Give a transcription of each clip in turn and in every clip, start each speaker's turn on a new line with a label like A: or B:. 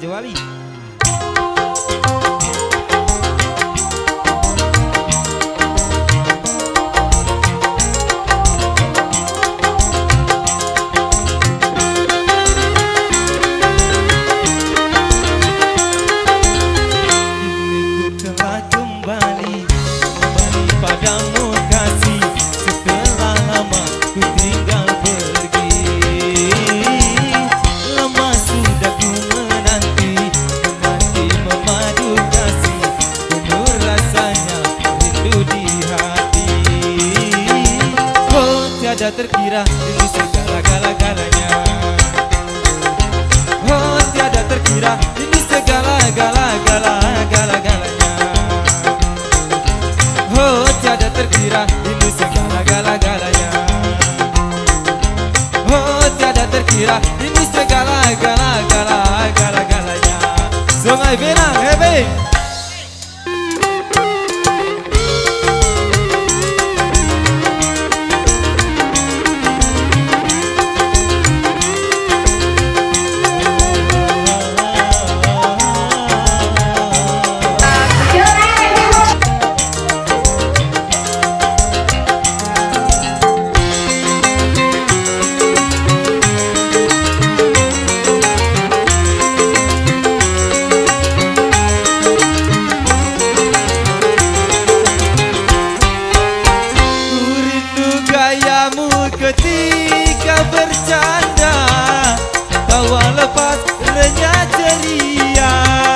A: Raja Wali.
B: Tiada terkira ini segala-gala-galanya. Oh, tiada terkira ini segala-gala-gala-gala-galanya. Oh, tiada terkira ini segala-gala-galanya. Oh, tiada terkira ini segala-gala-gala-gala-galanya. Sungai Benang, hebe. Ketika bercanda, tawa lepas renyah ceria.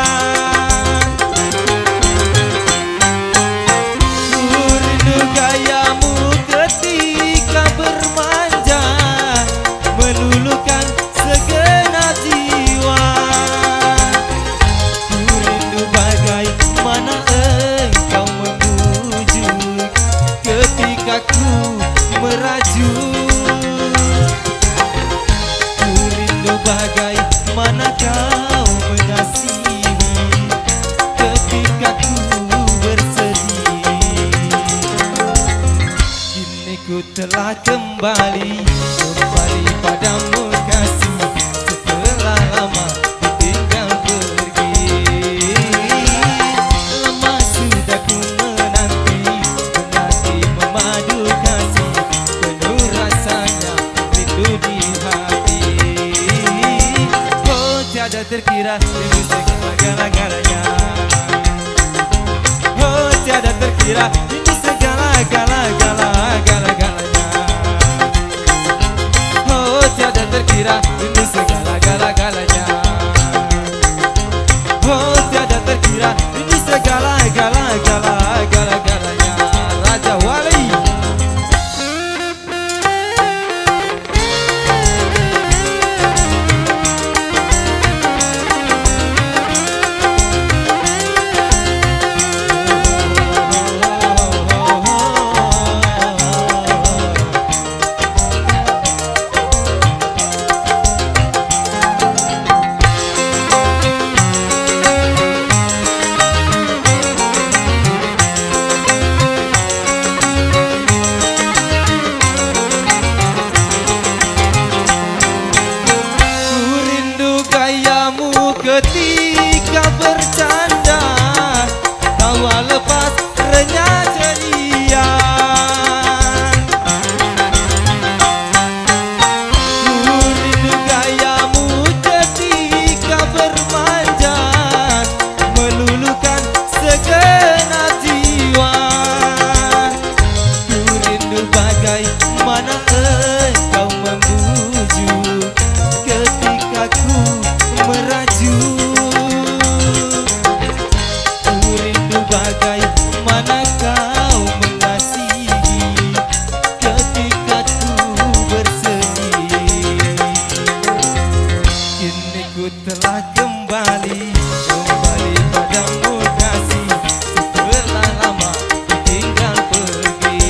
B: Ku rindu gayamu ketika bermanja, meluluhkan segenap jiwa. Ku rindu bagaimana engkau membujuk ketika ku merajuk. Bagaimana kau mengasihi ketika ku bersedih. Kini ku telah kembali padamu kasih, setelah lama ditinggal pergi. Lama sudah ku menanti memadu kasih, penuh rasanya rindu di hati. Tiada terkira ini segala-gala-galanya. Oh, tiada terkira ini segala-gala-gala-gala-galanya. Oh, tiada terkira ini segala-gala-galanya. Oh, tiada terkira ini segala-gala-gala-gala-galanya. Raja Wali. Ketika bercanda, tawa lepas renyah ceria. Ku rindu gayamu ketika bermanja, meluluhkan segenap jiwa. Ku rindu bagaimana engkau membujuk ketika ku merajuk. Ku rindu bagaimana kau mengasihi ketika ku bersedih. Kini ku telah kembali padamu kasih, setelah lama ditinggal pergi.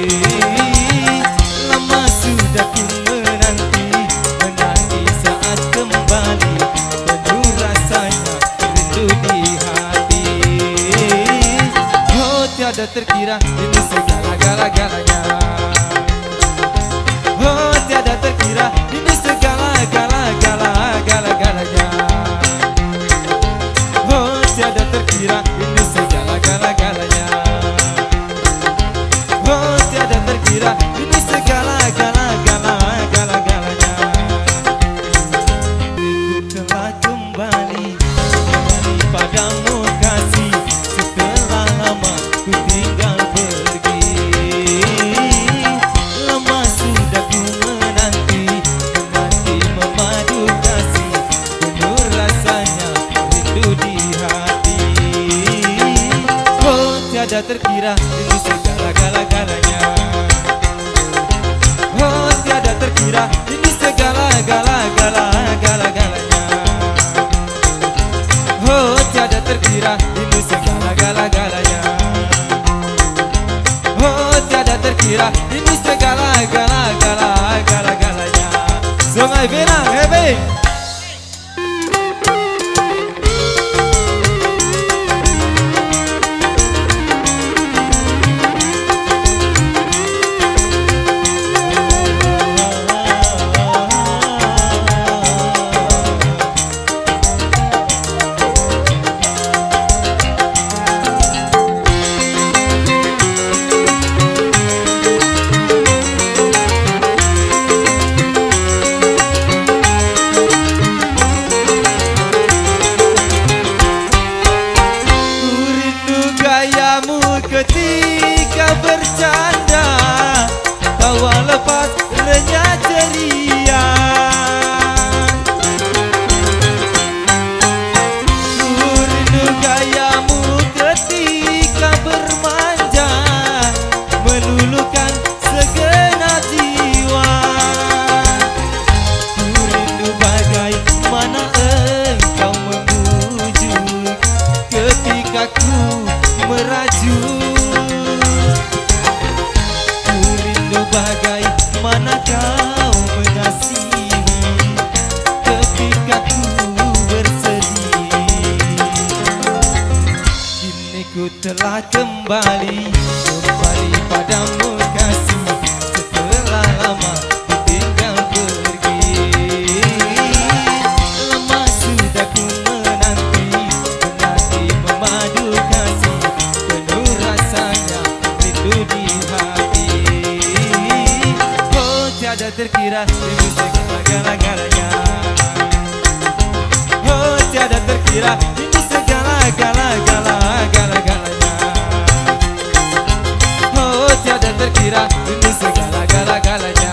B: Lama sudah ku menanti saat kembali, penuh rasanya rindu di hati. Oh, tiada terkira ini segala-gala-galanya. Oh, tiada terkira ini segala-gala-gala-gala-galanya. tiada terkira ini segala-gala-galanya. Oh tiada terkira ini segala-gala-gala-gala-galanya. Oh tiada terkira ini segala-gala-galanya. Oh tiada terkira ini segala-gala-gala-gala-galanya. Sungai Benang, happy. Ketika bercanda, tawa lepas renyah ceria. Ku rindu gayamu ketika bermanja, meluluhkan segenap jiwa. Ku rindu bagaimana engkau memujuk ketika ku merajuk. Bagaimana kau mengasihi ketika ku bersedih. Kini ku telah kembali padamu kasih, setelah lama ditinggal pergi. Lama sudah ku menanti memadu kasih, penuh rasanya rindu di hati. Tiada terkira ini segala-gala-galanya. Oh tiada terkira ini segala-gala-gala-gala-galanya. Oh tiada terkira ini segala-gala-galanya.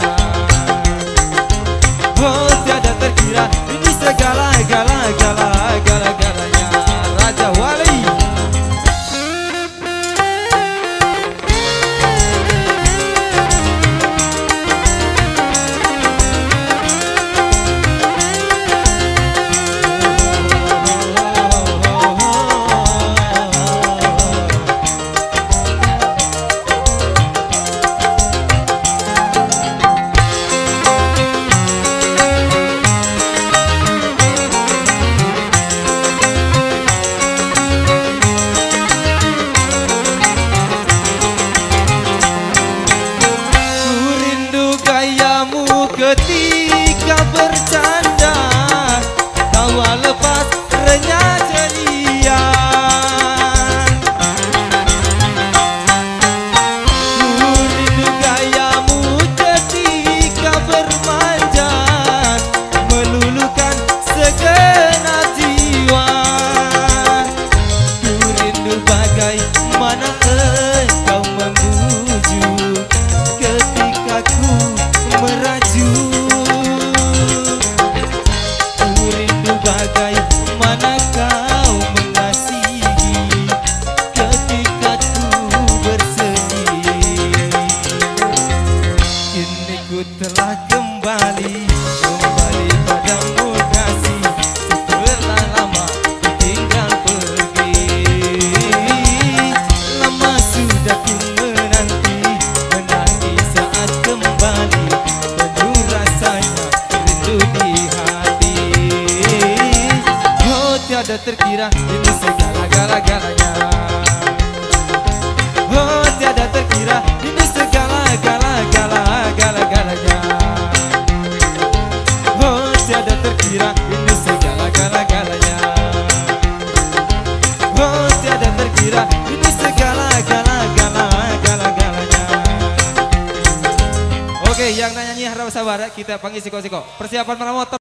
B: Oh tiada terkira ini segala-gala-gala-gala-galanya. Raja Wali. Ketika bercanda, tawa lepas renyah ceria. Ku rindu gayamu ketika bermanja, meluluhkan segenap jiwa. Ku rindu bagaimana engkau membujuk ketika ku merajuk. Ku rindu bagaimana kau mengasihi ketika ku bersedih. Kini ku telah kembali padamu kasih, setelah lama ditinggal pergi. Lama sudah ku menanti saat kembali, penuh rasanya rindu di hati. Oh tiada terkira ini segala-gala-galanya. Oh tiada terkira ini segala-gala-gala-gala-galanya. Oh tiada terkira ini segala-gala-galanya. Oh tiada terkira ini segala-gala-gala-gala-galanya. Oke, yang nyanyi harap sabar, kita panggil siko-siko. Persiapan para motor.